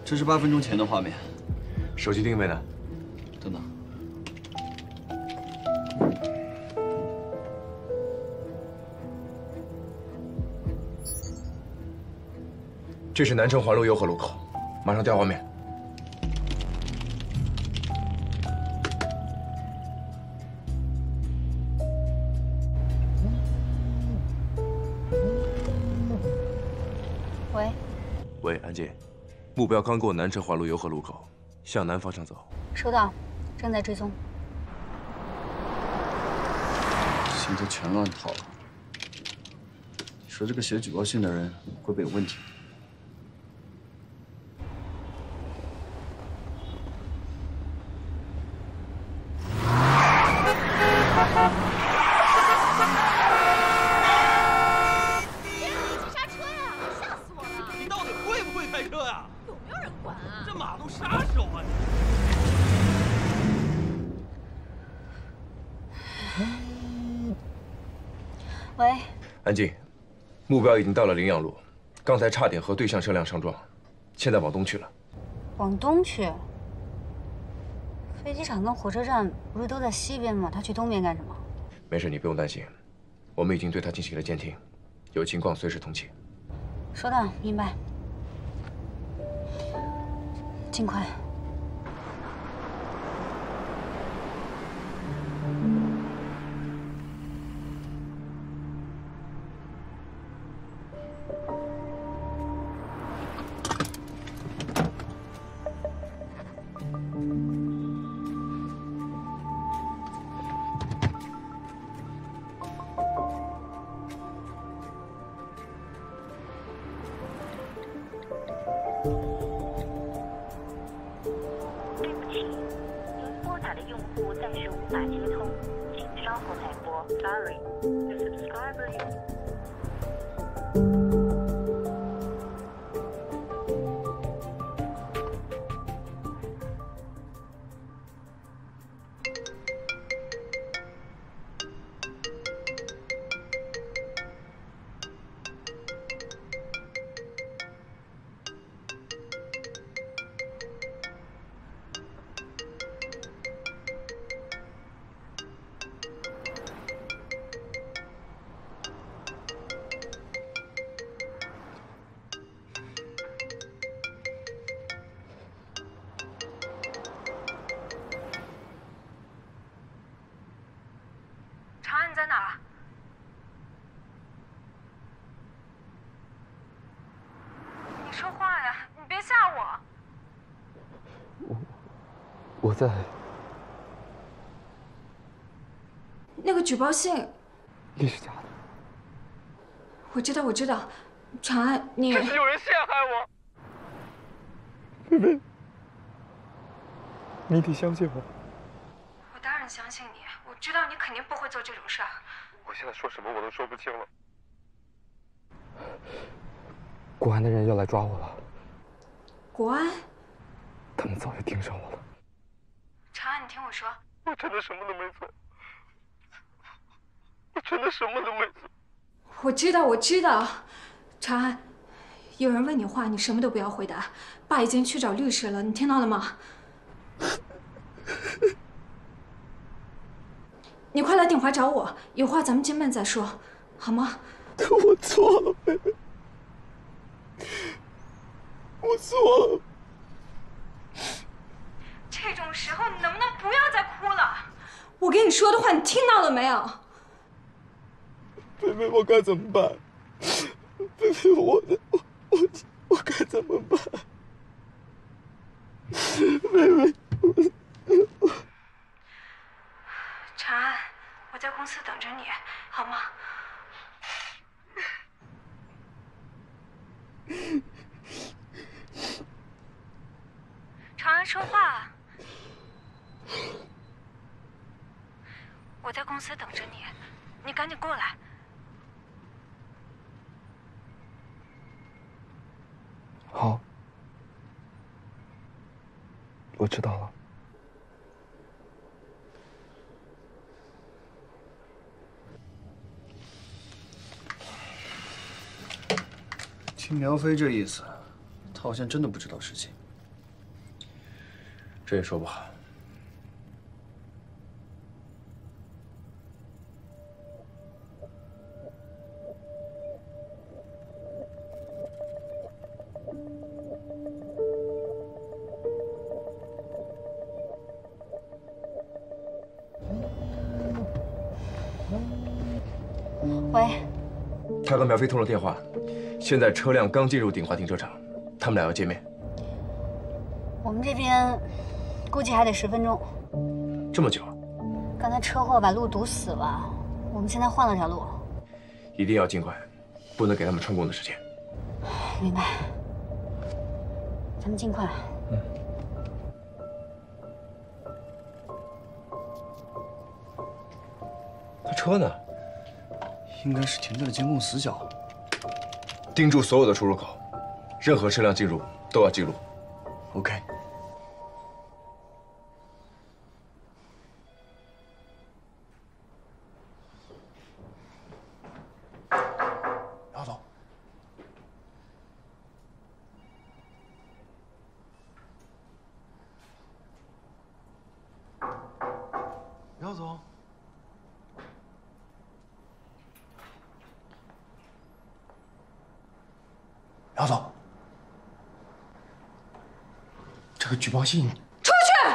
这是8分钟前的画面。 手机定位呢？ 等等。 这是南城环路右河路口，马上调画面。 喂， 喂，安静，目标刚过南城环路右河路口，向南方向走。 收到，正在追踪。 现在全乱套了。你说这个写举报信的人会不会有问题？ 喂， 安静，目标已经到了羚羊路，刚才差点和对向车辆相撞，现在往东去了。 往东去？飞机场跟火车站不是都在西边吗？他去东边干什么？ 没事，你不用担心，我们已经对他进行了监听，有情况随时通气。 收到，明白。尽快。 对不起，您拨打的用户暂时无法接通，请稍后再拨。Sorry, the subscriber you. 长安，你在哪儿？你说话呀！你别吓我。 我在。 那个举报信， 那是假的。 我知道，我知道。长安，你这是有人陷害我。妹妹，你得相信我。 我当然相信你，我知道你肯定不会做这种事儿。 我现在说什么我都说不清了。国安的人要来抓我了。 国安？ 他们早就盯上我了。 长安，你听我说， 我真的什么都没做。我真的什么都没做。 我知道，我知道。长安，有人问你话，你什么都不要回答。爸已经去找律师了，你听到了吗？你快来鼎华找我，有话咱们见面再说，好吗？ 我错了，妹妹，我错了。 这种时候你能不能不要再哭了？我跟你说的话，你听到了没有？ 妹妹，我该怎么办？妹妹，我该怎么办？妹妹， 长安，我在公司等着你，好吗？长安，说话。我在公司等着你，你赶紧过来。 好，我知道了。 听苗飞这意思，他好像真的不知道事情。 这也说不好。 喂， 他和苗飞通了电话，现在车辆刚进入鼎华停车场，他们俩要见面。 我们这边估计还得10分钟。 这么久？ 刚才车祸把路堵死了，我们现在换了条路。 一定要尽快，不能给他们串供的时间。 明白。咱们尽快。 嗯。他车呢？ 应该是停在了监控死角。 盯住所有的出入口，任何车辆进入都要记录。 OK。 姚总，姚总。 姚总，这个举报信， 出去！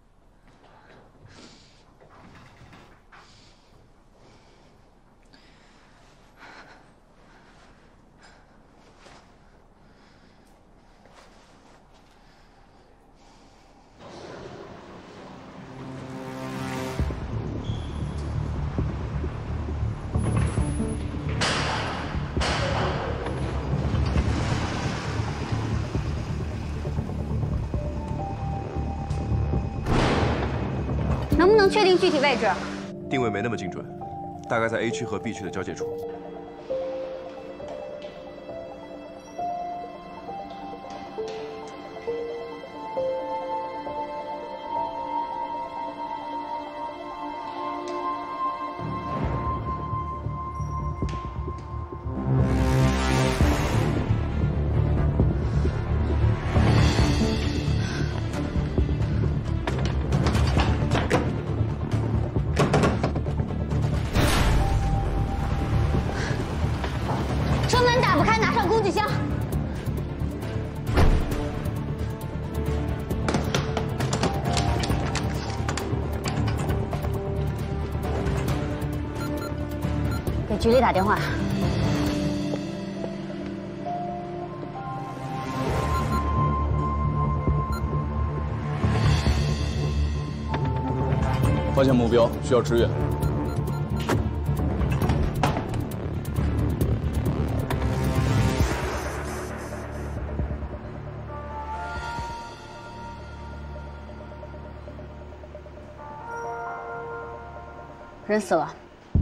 能不能确定具体位置？ 定位没那么精准，大概在 A 区和 B 区的交界处。 给局里打电话。 发现目标，需要支援。 人死了。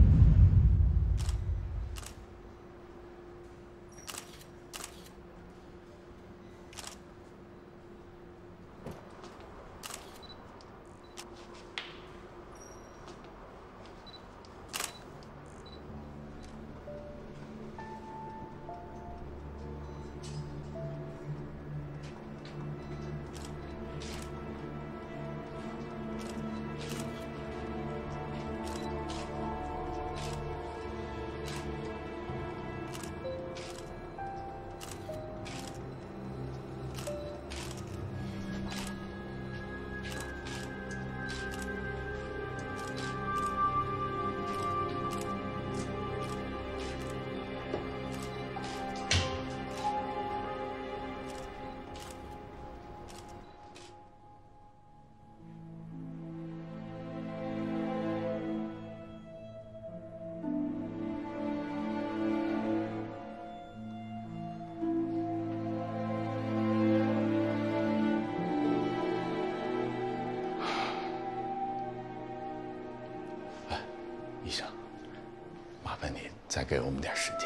医生，麻烦你再给我们点时间。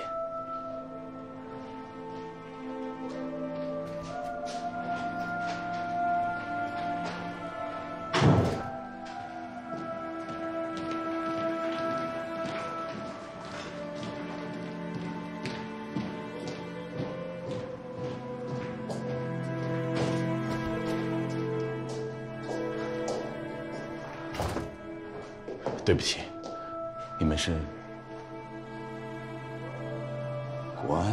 对不起，你们是国安？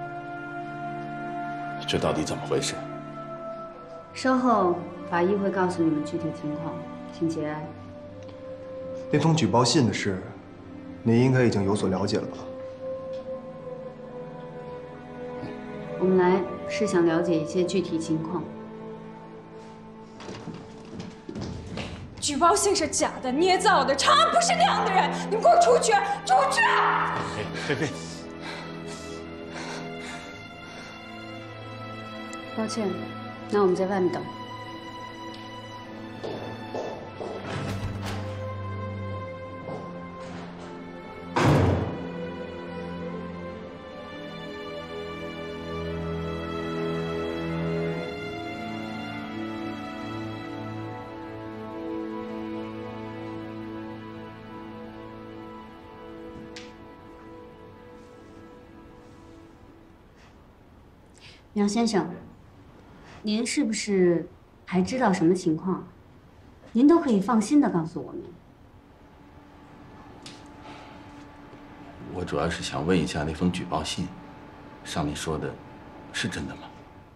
这到底怎么回事？ 稍后法医会告诉你们具体情况，请节哀。 那封举报信的事，你应该已经有所了解了吧？ 我们来是想了解一些具体情况。 举报信是假的，捏造的，长安不是那样的人，你们给我出去！出去！ 菲菲， 抱歉，那我们在外面等。杨先生，您是不是还知道什么情况？您都可以放心的告诉我们。 我主要是想问一下那封举报信，上面说的是真的吗？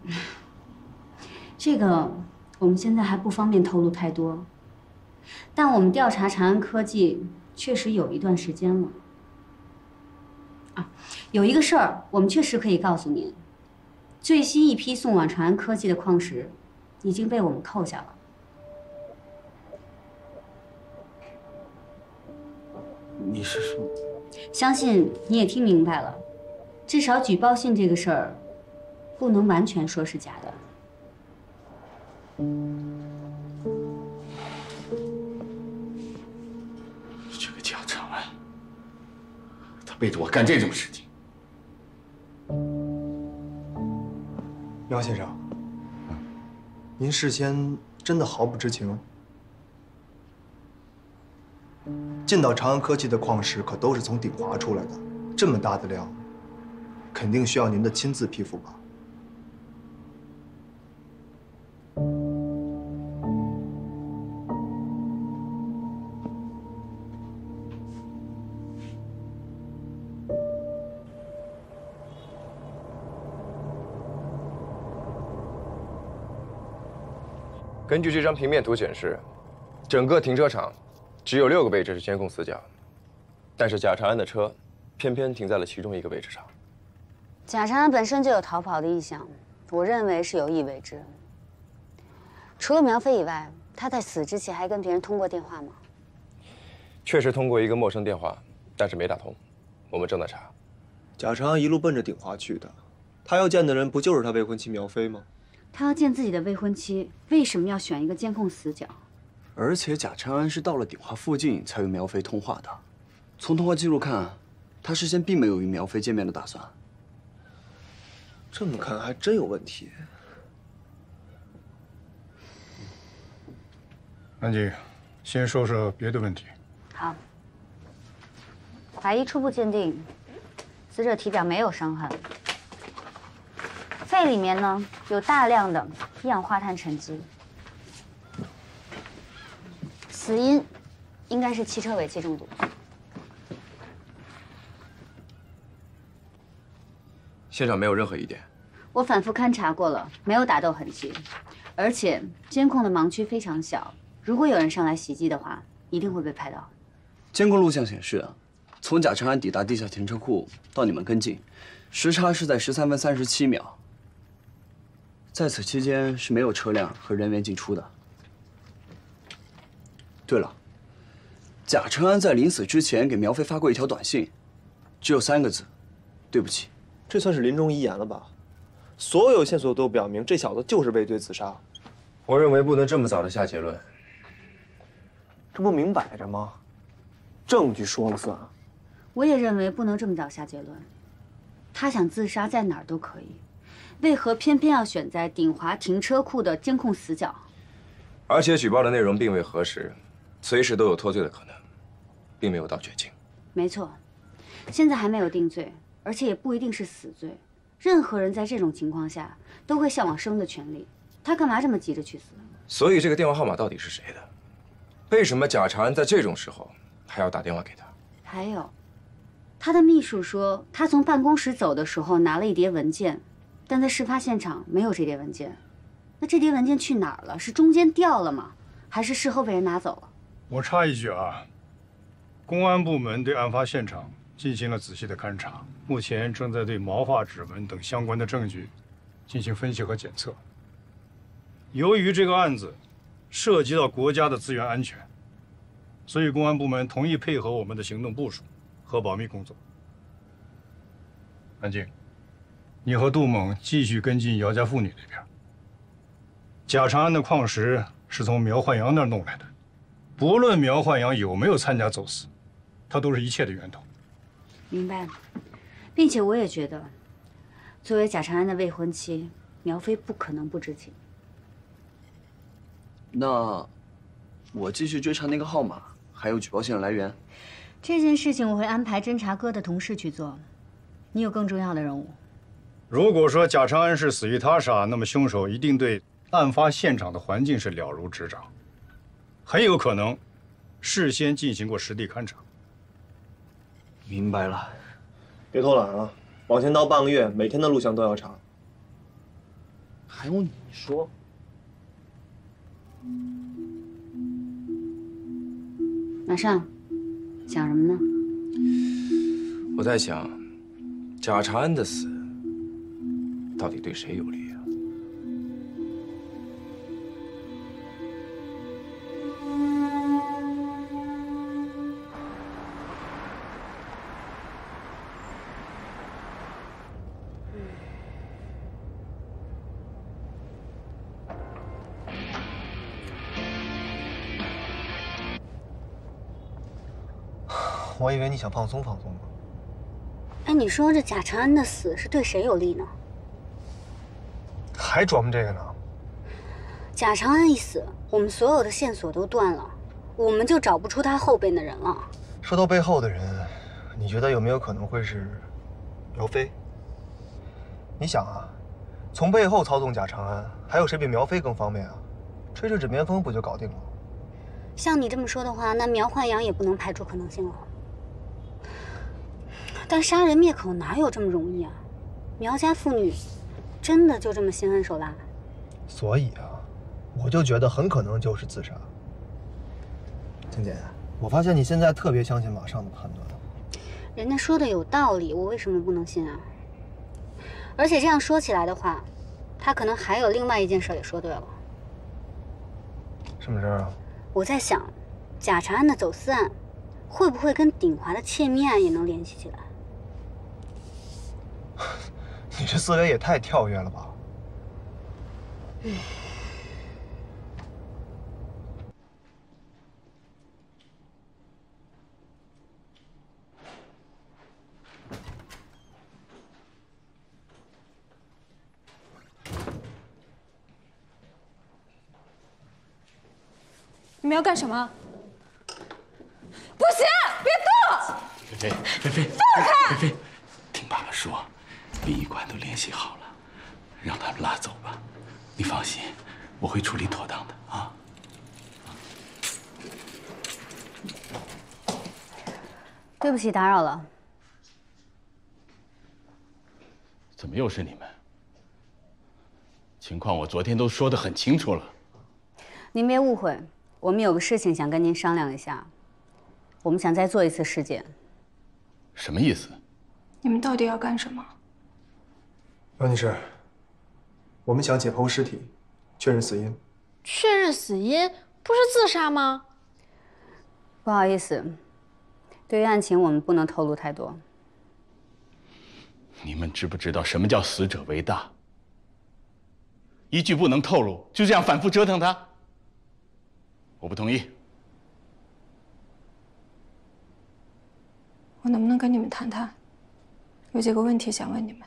这个我们现在还不方便透露太多，但我们调查长安科技确实有一段时间了。啊，有一个事儿我们确实可以告诉您。最新一批送往长安科技的矿石，已经被我们扣下了。 你是说？ 相信你也听明白了，至少举报信这个事儿，不能完全说是假的。 这个贾长安，他背着我干这种事情。 苗先生，您事先真的毫不知情？进到长安科技的矿石可都是从鼎华出来的，这么大的量，肯定需要您的亲自批复吧？ 根据这张平面图显示，整个停车场只有6个位置是监控死角，但是贾长安的车偏偏停在了其中一个位置上。 贾长安本身就有逃跑的意向，我认为是有意为之。除了苗飞以外，他在死之前还跟别人通过电话吗？ 确实通过一个陌生电话，但是没打通，我们正在查。 贾长安一路奔着鼎华去的，他要见的人不就是他未婚妻苗飞吗？ 他要见自己的未婚妻，为什么要选一个监控死角？ 而且贾长安是到了鼎华附近才与苗飞通话的，从通话记录看，他事先并没有与苗飞见面的打算。 这么看还真有问题。 安静，先说说别的问题。 好，法医初步鉴定，死者体表没有伤痕，肺里面呢有大量的一氧化碳沉积，死因应该是汽车尾气中毒。 现场没有任何疑点。 我反复勘察过了，没有打斗痕迹，而且监控的盲区非常小，如果有人上来袭击的话，一定会被拍到。 监控录像显示，从贾长安抵达地下停车库到你们跟进，时差是在13分37秒。在此期间是没有车辆和人员进出的。对了，贾长安在临死之前给苗飞发过一条短信，只有3个字：对不起。 这算是临终遗言了吧？所有线索都表明这小子就是畏罪自杀。 我认为不能这么早的下结论。 这不明摆着吗？证据说了算。 我也认为不能这么早下结论。他想自杀在哪儿都可以，为何偏偏要选在鼎华停车库的监控死角？ 而且举报的内容并未核实，随时都有脱罪的可能，并没有到绝境。 没错，现在还没有定罪，而且也不一定是死罪。任何人在这种情况下都会向往生的权利，他干嘛这么急着去死？ 所以这个电话号码到底是谁的？为什么贾长安在这种时候还要打电话给他。 还有，他的秘书说，他从办公室走的时候拿了一叠文件，但在事发现场没有这叠文件。那这叠文件去哪儿了？是中间掉了吗？还是事后被人拿走了？ 我插一句啊，公安部门对案发现场进行了仔细的勘查，目前正在对毛发、指纹等相关的证据进行分析和检测。由于这个案子涉及到国家的资源安全，所以公安部门同意配合我们的行动部署和保密工作。安静，你和杜猛继续跟进姚家妇女那边。贾长安的矿石是从苗焕阳那儿弄来的，不论苗焕阳有没有参加走私，他都是一切的源头。 明白了，并且我也觉得，作为贾长安的未婚妻，苗飞不可能不知情。 那我继续追查那个号码，还有举报信的来源。 这件事情我会安排侦查科的同事去做，你有更重要的任务。 如果说贾长安是死于他杀，那么凶手一定对案发现场的环境是了如指掌，很有可能事先进行过实地勘查。 明白了， 别偷懒啊！往前倒半个月，每天的录像都要查。 还用你说？ 马上，想什么呢？ 我在想，贾长安的死到底对谁有利啊？ 我以为你想放松放松呢。 哎，你说这贾长安的死是对谁有利呢？ 还琢磨这个呢？ 贾长安一死，我们所有的线索都断了，我们就找不出他后边的人了。 说到背后的人，你觉得有没有可能会是苗飞？你想啊，从背后操纵贾长安，还有谁比苗飞更方便啊？吹吹枕边风不就搞定了？ 像你这么说的话，那苗焕阳也不能排除可能性了。但杀人灭口哪有这么容易啊？苗家妇女真的就这么心狠手辣？ 所以啊，我就觉得很可能就是自杀。晴姐，我发现你现在特别相信马上的判断。 人家说的有道理，我为什么不能信啊？而且这样说起来的话，他可能还有另外一件事也说对了。 什么事啊？ 我在想，贾长安的走私案会不会跟鼎华的窃密案也能联系起来？ 你这思维也太跳跃了吧！ 你们要干什么？不行，别动！ 菲菲，菲菲，放开！菲菲，听爸爸说，殡仪馆都联系好了，让他们拉走吧。你放心，我会处理妥当的啊。 对不起，打扰了。 怎么又是你们？情况我昨天都说得很清楚了。 您别误会，我们有个事情想跟您商量一下。我们想再做一次尸检。 什么意思？ 你们到底要干什么？ 王女士，我们想解剖尸体，确认死因。 确认死因不是自杀吗？ 不好意思，对于案情我们不能透露太多。 你们知不知道什么叫死者为大？一句不能透露，就这样反复折腾他？我不同意。 我能不能跟你们谈谈？有几个问题想问你们。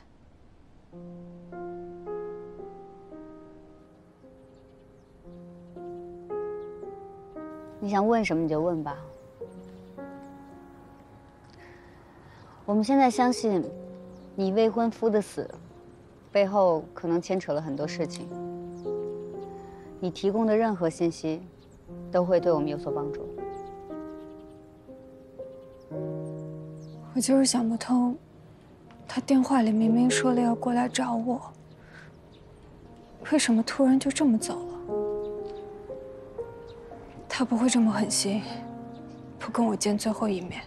你想问什么你就问吧。我们现在相信，你未婚夫的死背后可能牵扯了很多事情。你提供的任何信息，都会对我们有所帮助。 我就是想不通，他电话里明明说了要过来找我，为什么突然就这么走了？他不会这么狠心，不跟我见最后一面。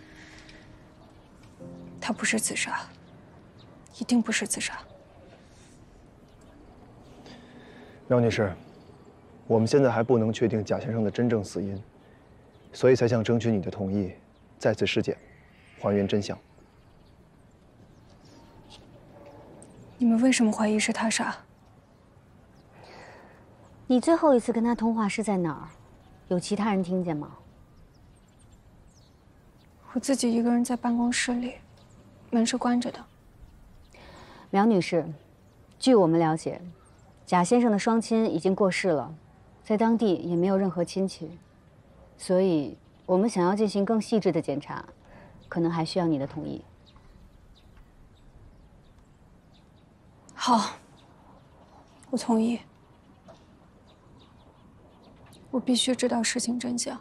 他不是自杀，一定不是自杀。 苗女士，我们现在还不能确定贾先生的真正死因，所以才想争取你的同意，再次尸检，还原真相。 你们为什么怀疑是他杀？ 你最后一次跟他通话是在哪儿？有其他人听见吗？ 我自己一个人在办公室里，门是关着的。 苗女士，据我们了解，贾先生的双亲已经过世了，在当地也没有任何亲戚，所以我们想要进行更细致的检查，可能还需要你的同意。 好，我同意。我必须知道事情真相。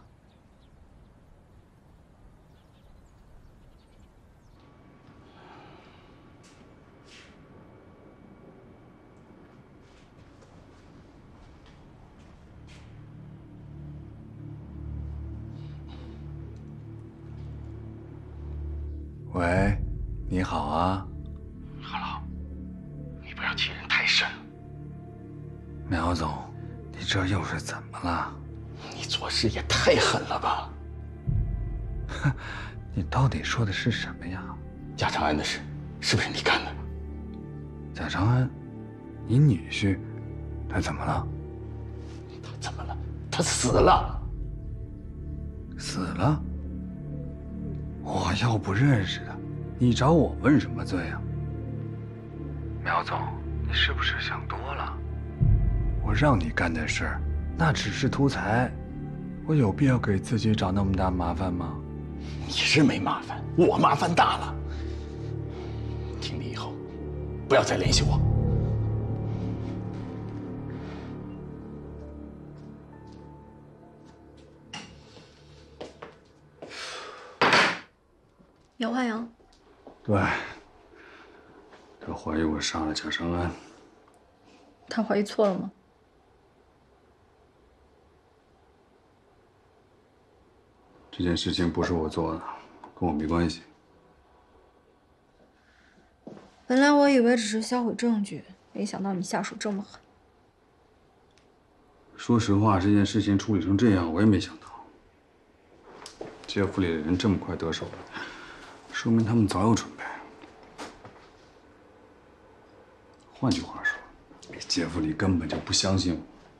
喂，你好啊。 Hello， 你不要欺人太甚。 苗总，你这又是怎么了？ 你做事也太狠了吧！ 哼，你到底说的是什么呀？ 贾长安的事，是不是你干的？ 贾长安，你女婿，他怎么了？ 他怎么了？他死了。 死了？我又不认识他，你找我问什么罪啊？苗总，你是不是想多了？我让你干的事，那只是图财，我有必要给自己找那么大麻烦吗？ 你是没麻烦，我麻烦大了。听你以后，不要再联系我。 姚焕阳， 对，他怀疑我杀了贾长安。 他怀疑错了吗？ 这件事情不是我做的，跟我没关系。 本来我以为只是销毁证据，没想到你下手这么狠。 说实话，这件事情处理成这样，我也没想到。街府里的人这么快得手了，说明他们早有准备。换句话说，街府里根本就不相信我。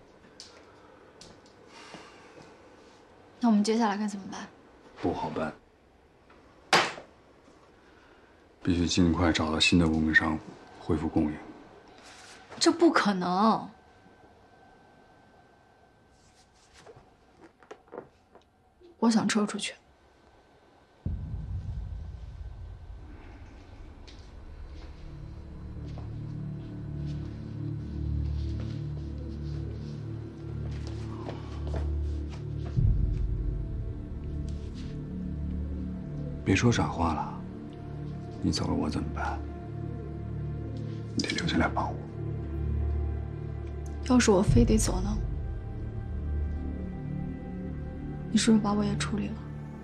那我们接下来该怎么办？ 不好办，必须尽快找到新的供应商，恢复供应。 这不可能。我想撤出去。 别说傻话了，你走了我怎么办？你得留下来帮我。 要是我非得走呢？你是不是把我也处理了？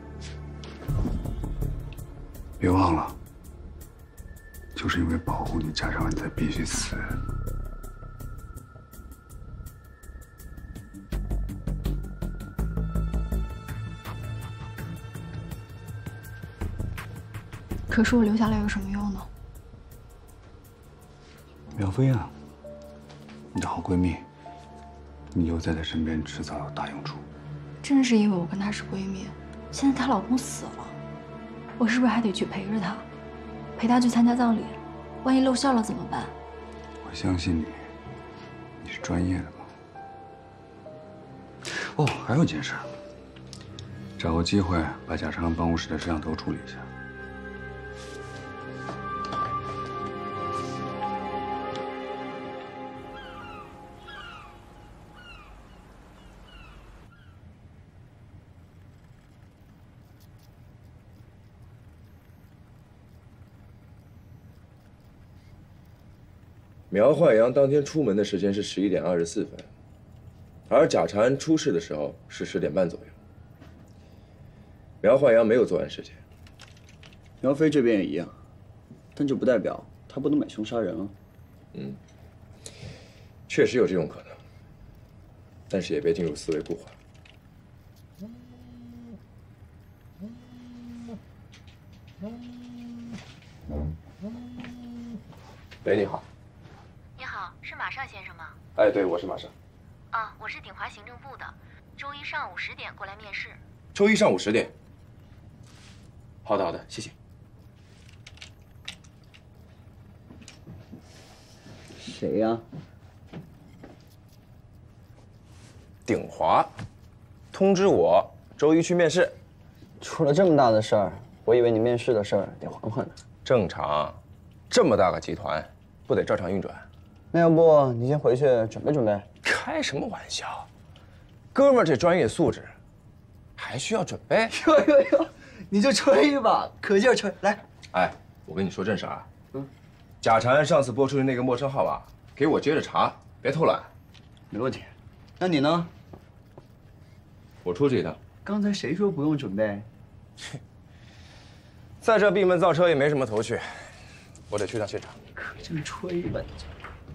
别忘了，就是因为保护你，贾长安才必须死。 可是我留下来有什么用呢？ 苗飞啊，你的好闺蜜，你留在她身边，迟早有大用处。 真是因为我跟她是闺蜜，现在她老公死了，我是不是还得去陪着她，陪她去参加葬礼？万一露馅了怎么办？ 我相信你，你是专业的嘛。哦，还有一件事，找个机会把贾长安办公室的摄像头处理一下。 苗焕阳当天出门的时间是11点24分，而贾长安出事的时候是10点半左右。苗焕阳没有作案时间。 苗飞这边也一样，但这不代表他不能买凶杀人啊。 确实有这种可能，但是也别进入思维固化。喂，你好。 你好，是马上先生吗？ 哎，对，我是马上。 啊，我是鼎华行政部的，周一上午10点过来面试。 周一上午10点。好的，好的，谢谢。 谁呀？ 鼎华，通知我周一去面试。 出了这么大的事儿，我以为你面试的事儿得缓缓呢。 正常，这么大个集团，不得照常运转？ 那要不你先回去准备准备？ 开什么玩笑，哥们儿这专业素质，还需要准备？ 哟，你就吹吧，可劲儿吹，来。 哎，我跟你说正事啊。贾长安上次拨出去那个陌生号码，给我接着查，别偷懒。 没问题。那你呢？ 我出去一趟。 刚才谁说不用准备？ 在这闭门造车也没什么头绪，我得去趟现场。 可劲儿吹吧，你就。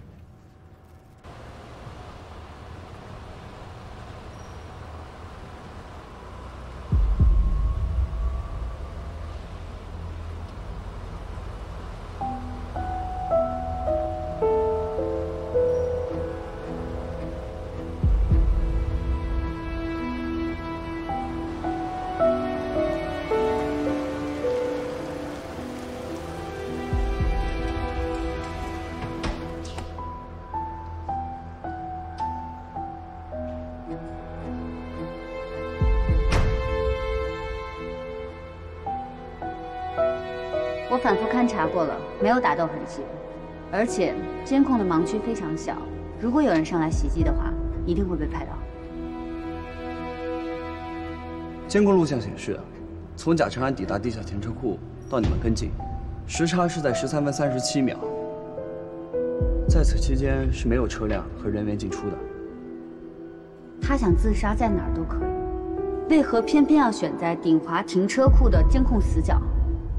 我反复勘察过了，没有打斗痕迹，而且监控的盲区非常小，如果有人上来袭击的话，一定会被拍到。 监控录像显示，从贾长安抵达地下停车库到你们跟进，时差是在13分37秒。在此期间是没有车辆和人员进出的。 他想自杀在哪儿都可以，为何偏偏要选在鼎华停车库的监控死角？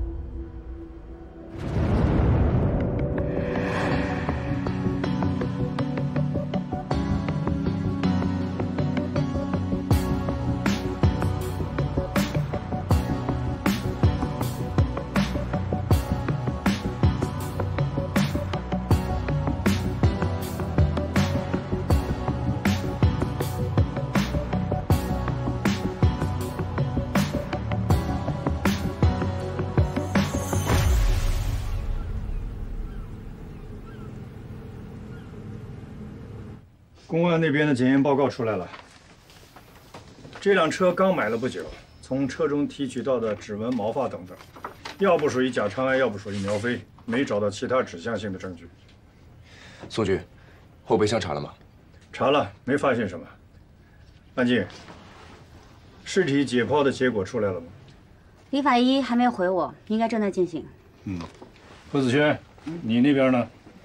公安那边的检验报告出来了。这辆车刚买了不久，从车中提取到的指纹、毛发等等，要不属于贾长安，要不属于苗飞，没找到其他指向性的证据。 宋局，后备箱查了吗？ 查了，没发现什么。安静。尸体解剖的结果出来了吗？ 李法医还没有回我，应该正在进行。 胡子轩，你那边呢？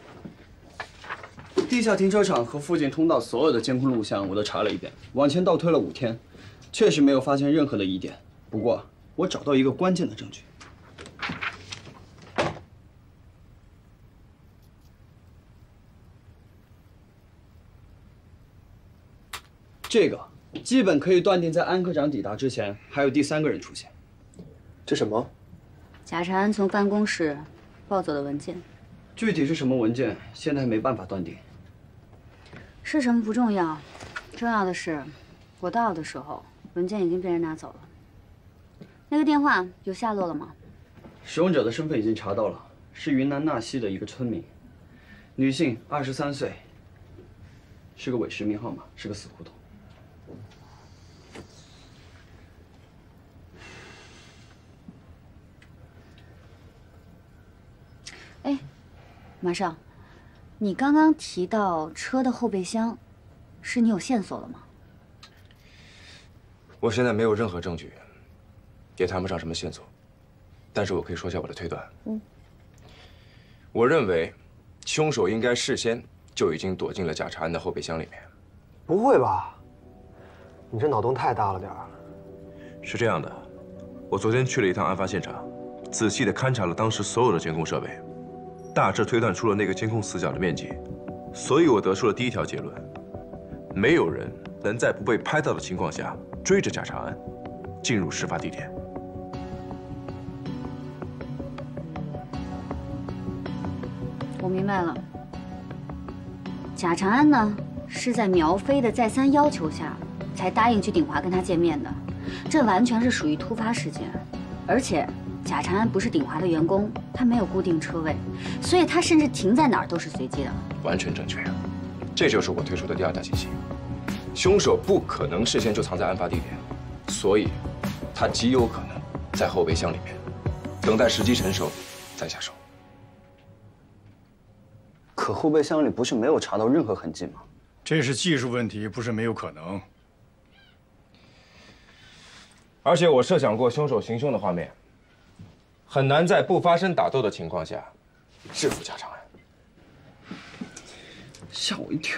地下停车场和附近通道所有的监控录像我都查了一遍，往前倒推了5天，确实没有发现任何的疑点。不过我找到一个关键的证据。这个基本可以断定，在安科长抵达之前，还有第3个人出现。 这什么？ 贾长安从办公室抱走的文件。 具体是什么文件，现在还没办法断定。 是什么不重要，重要的是，我到的时候，文件已经被人拿走了。那个电话有下落了吗？ 使用者的身份已经查到了，是云南纳西的一个村民，女性，23岁，是个伪实名号码，是个死胡同。 哎，马上，你刚刚提到车的后备箱，是你有线索了吗？ 我现在没有任何证据，也谈不上什么线索，但是我可以说下我的推断。我认为， 凶手应该事先就已经躲进了贾长安的后备箱里面。 不会吧？你这脑洞太大了点儿。 是这样的，我昨天去了一趟案发现场，仔细地勘察了当时所有的监控设备，大致推断出了那个监控死角的面积，所以我得出了第一条结论：没有人能在不被拍到的情况下追着贾长安进入事发地点。 我明白了，贾长安呢是在苗飞的再三要求下才答应去鼎华跟他见面的，这完全是属于突发事件。而且贾长安不是鼎华的员工，他没有固定车位，所以他甚至停在哪儿都是随机的。 完全正确，这就是我推出的第二条信息：凶手不可能事先就藏在案发地点，所以他极有可能在后备箱里面，等待时机成熟再下手。 可后备箱里不是没有查到任何痕迹吗？ 这是技术问题，不是没有可能。 而且我设想过凶手行凶的画面，很难在不发生打斗的情况下制服贾长安。 吓我一跳。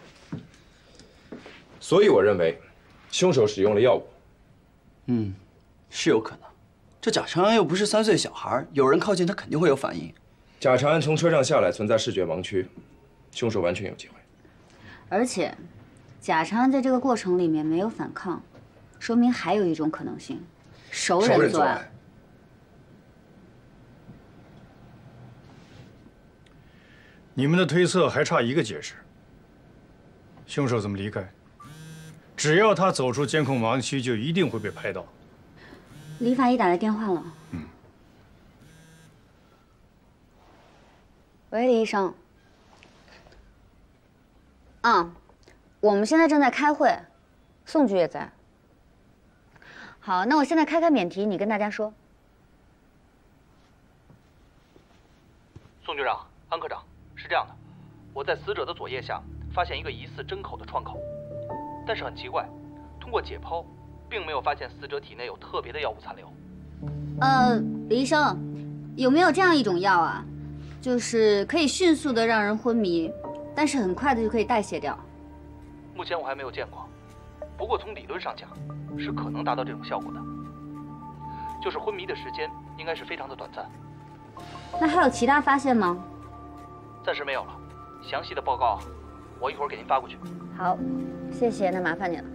所以我认为，凶手使用了药物。 是有可能。这贾长安又不是3岁小孩，有人靠近他肯定会有反应。 贾长安从车上下来，存在视觉盲区，凶手完全有机会。 而且，贾长安在这个过程里面没有反抗，说明还有一种可能性，熟人作案。 你们的推测还差一个解释：凶手怎么离开？只要他走出监控盲区，就一定会被拍到。 李法医打来电话了。喂，李医生。我们现在正在开会，宋局也在。好，那我现在开免提，你跟大家说。 宋局长、安科长，是这样的，我在死者的左腋下发现一个疑似针口的创口，但是很奇怪，通过解剖，并没有发现死者体内有特别的药物残留。 李医生，有没有这样一种药啊？就是可以迅速的让人昏迷，但是很快的就可以代谢掉。 目前我还没有见过，不过从理论上讲，是可能达到这种效果的。就是昏迷的时间应该是非常的短暂。 那还有其他发现吗？ 暂时没有了，详细的报告我一会儿给您发过去。 好，谢谢，那麻烦你了。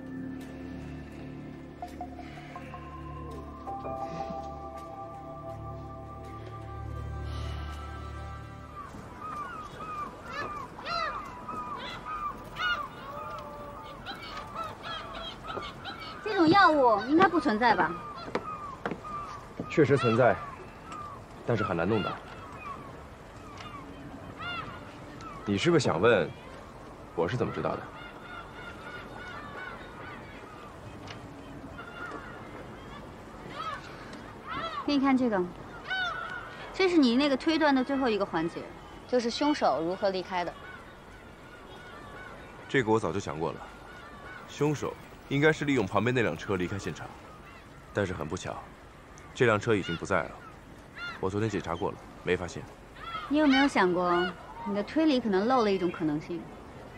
这种药物应该不存在吧？ 确实存在，但是很难弄到。你是不是想问，我是怎么知道的？ 给你看这个，这是你那个推断的最后一个环节，就是凶手如何离开的。 这个我早就想过了，凶手应该是利用旁边那辆车离开现场，但是很不巧，这辆车已经不在了。我昨天检查过了，没发现。 你有没有想过，你的推理可能漏了一种可能性？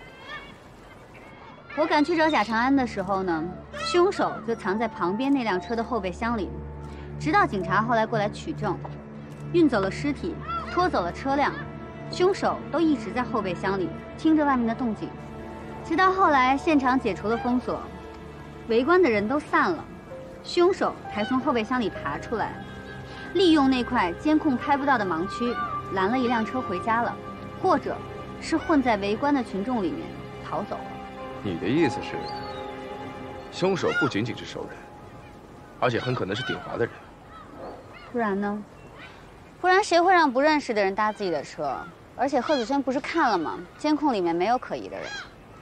我赶去找贾长安的时候呢，凶手就藏在旁边那辆车的后备箱里，直到警察后来过来取证，运走了尸体，拖走了车辆，凶手都一直在后备箱里听着外面的动静，直到后来现场解除了封锁，围观的人都散了，凶手才从后备箱里爬出来，利用那块监控拍不到的盲区，拦了一辆车回家了，或者是混在围观的群众里面逃走了。 你的意思是，凶手不仅仅是熟人，而且很可能是鼎华的人。 不然呢？不然谁会让不认识的人搭自己的车？而且贺子轩不是看了吗？监控里面没有可疑的人。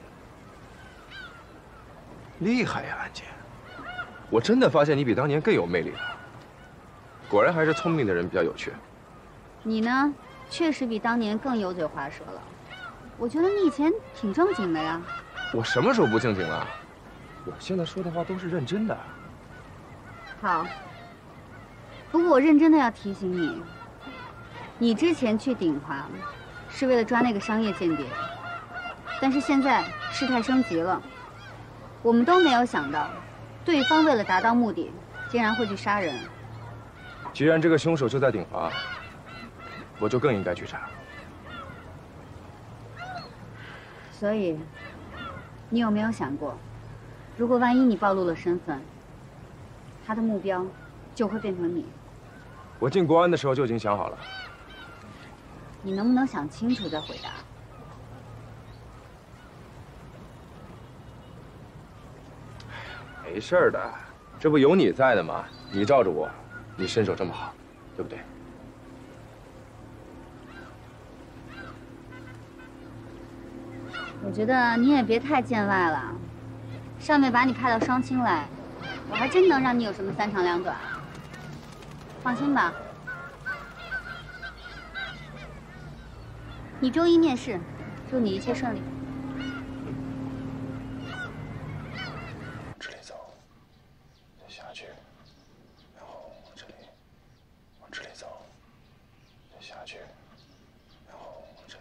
厉害呀，安姐！我真的发现你比当年更有魅力了。果然还是聪明的人比较有趣。 你呢，确实比当年更油嘴滑舌了。我觉得你以前挺正经的呀。 我什么时候不正经了？我现在说的话都是认真的。 好。不过我认真的要提醒你，你之前去鼎华， 是为了抓那个商业间谍，但是现在事态升级了，我们都没有想到，对方为了达到目的，竟然会去杀人。 既然这个凶手就在鼎华，我就更应该去查。 所以，你有没有想过，如果万一你暴露了身份，他的目标就会变成你？ 我进国安的时候就已经想好了。 你能不能想清楚再回答？ 没事儿的，这不有你在的吗？你罩着我，你身手这么好，对不对？ 我觉得你也别太见外了。上面把你派到双清来，我还真能让你有什么三长两短。放心吧。你周一面试，祝你一切顺利。 这里走，再下去，然后往这里，往这里走，再下去，然后往这里。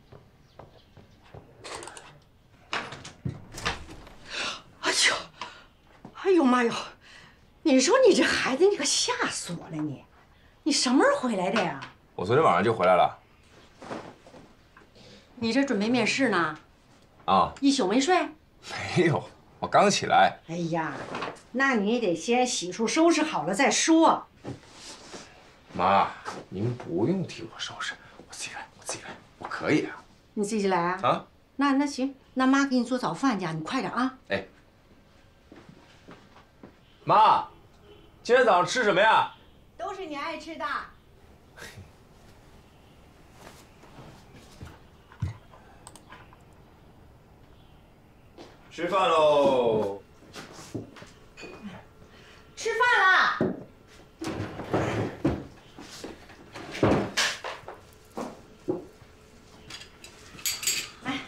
哎呦妈哟！你说你这孩子，你可吓死我了你！你什么时候回来的呀？ 我昨天晚上就回来了。 你这准备面试呢？ 啊， 一宿没睡？ 没有，我刚起来。 哎呀，那你得先洗漱收拾好了再说。 妈，您不用替我收拾，我自己来，我自己来，我可以啊。 你自己来啊？ 啊， 那行，那妈给你做早饭去，你快点啊。 哎，妈，今天早上吃什么呀？ 都是你爱吃的。 吃饭喽！ 吃饭啦！来，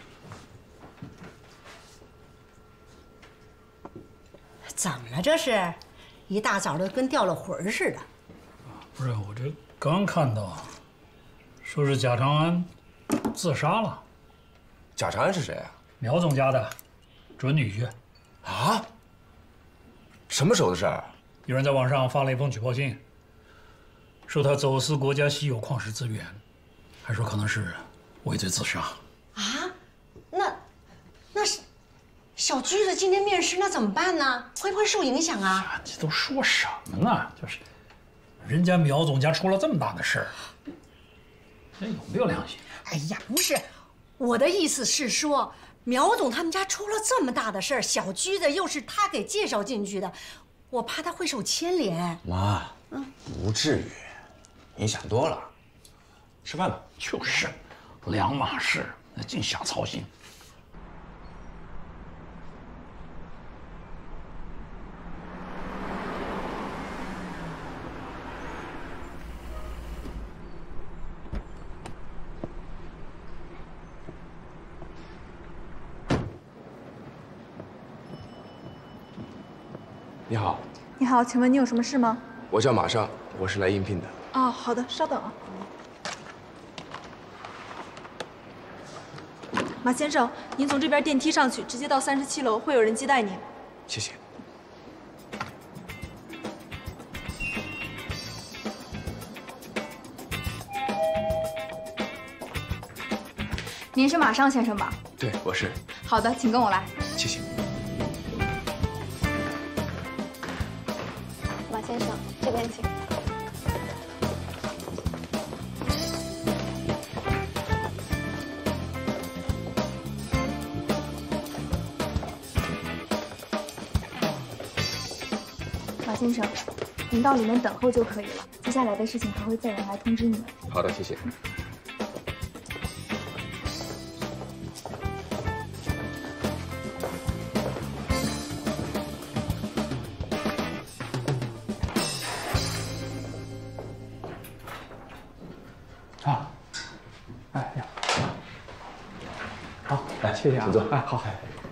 怎么了？这是，一大早的跟掉了魂似的。 不是，我这刚看到，说是贾长安自杀了。 贾长安是谁啊？ 苗总家的准女婿。 啊？什么时候的事儿？ 有人在网上发了一封举报信，说他走私国家稀有矿石资源，还说可能是畏罪自杀。 啊？那是小驹子今天面试，那怎么办呢？会不会受影响啊？ 这都说什么呢？就是人家苗总家出了这么大的事儿，这有没有良心？ 哎呀，不是，我的意思是说，苗总他们家出了这么大的事儿，小驹子又是他给介绍进去的，我怕他会受牵连。 妈，不至于，你想多了。吃饭吧。 就是两码事，那净瞎操心。 你好， 你好，请问你有什么事吗？ 我叫马尚，我是来应聘的。 哦，好的，稍等啊。马先生，您从这边电梯上去，直接到37楼，会有人接待您。 谢谢。 您是马尚先生吧？ 对，我是。 好的，请跟我来。 谢谢。 马先生，这边请。马先生，您到里面等候就可以了。接下来的事情还会再有人来通知你们。 好的，谢谢。 啊，哎呀，好，来，谢谢啊， 请坐。 哎，好。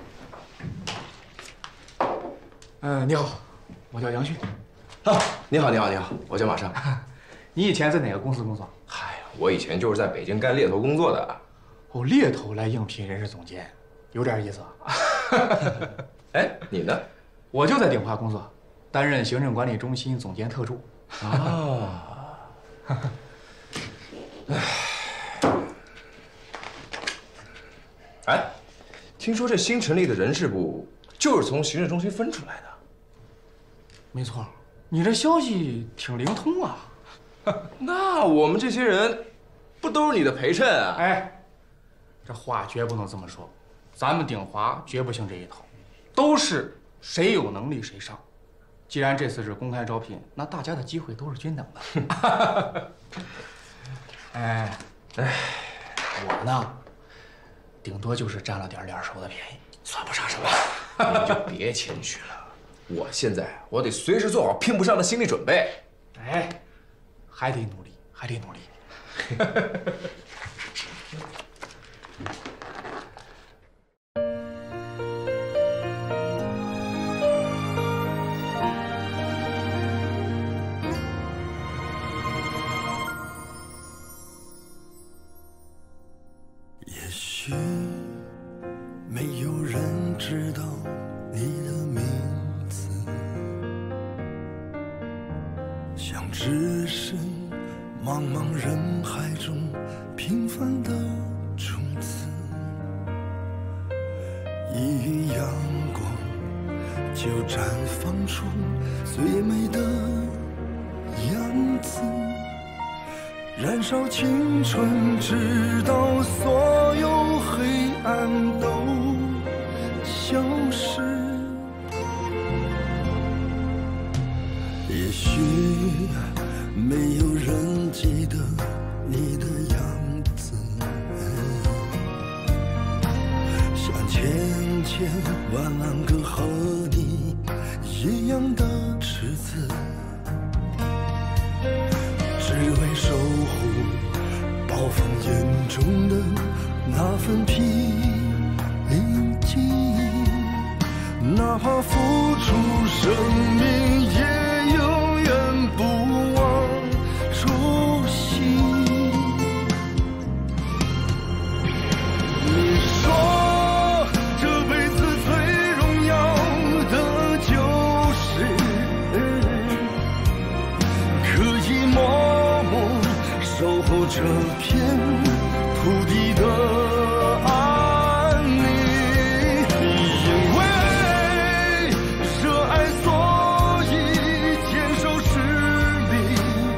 你好，我叫杨旭。 啊，你好，你好，你好，我叫马尚。 你以前在哪个公司工作？ 嗨， 我以前就是在北京干猎头工作的。 哦，猎头来应聘人事总监，有点意思啊。 哎，你呢？ 我就在鼎华工作，担任行政管理中心总监特助。 啊。哎，听说这新成立的人事部就是从行政中心分出来的。 没错，你这消息挺灵通啊。 那我们这些人不都是你的陪衬啊？ 哎，这话绝不能这么说，咱们鼎华绝不信这一套，都是谁有能力谁上。既然这次是公开招聘，那大家的机会都是均等的。哎，我呢，顶多就是占了点脸熟的便宜，算不上什么。 你就别谦虚了，我现在我得随时做好拼不上的心理准备。 哎，还得努力，还得努力。 也许没有人知道你的名字，像只身茫茫人海中平凡的种子，一遇阳光就绽放出最美的样子，燃烧青春，直到所有黑暗都消失。也许没有人记得你的样子，像千万个和你一样的池子，只为守护暴风眼中的那份平静，哪怕付出生命也永远不忘初心。你说这辈子最荣耀的就是可以默默守候这片土地的安宁，因为热爱所以坚守使命，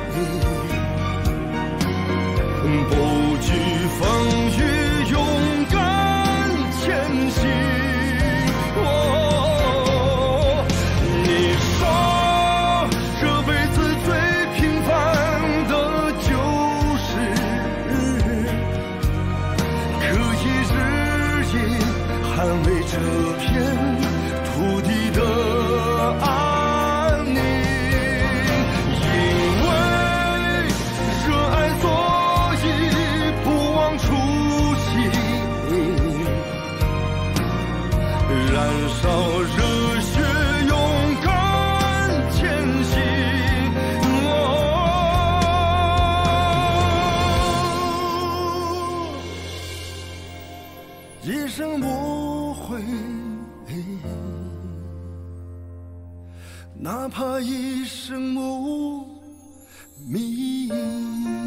不惧风雨勇敢前行。你说这辈子最平凡的就是可以日夜捍卫这片土地的安宁，因为热爱所以不忘初心，燃烧热血勇敢前行。一生无悔，哪怕一生无名。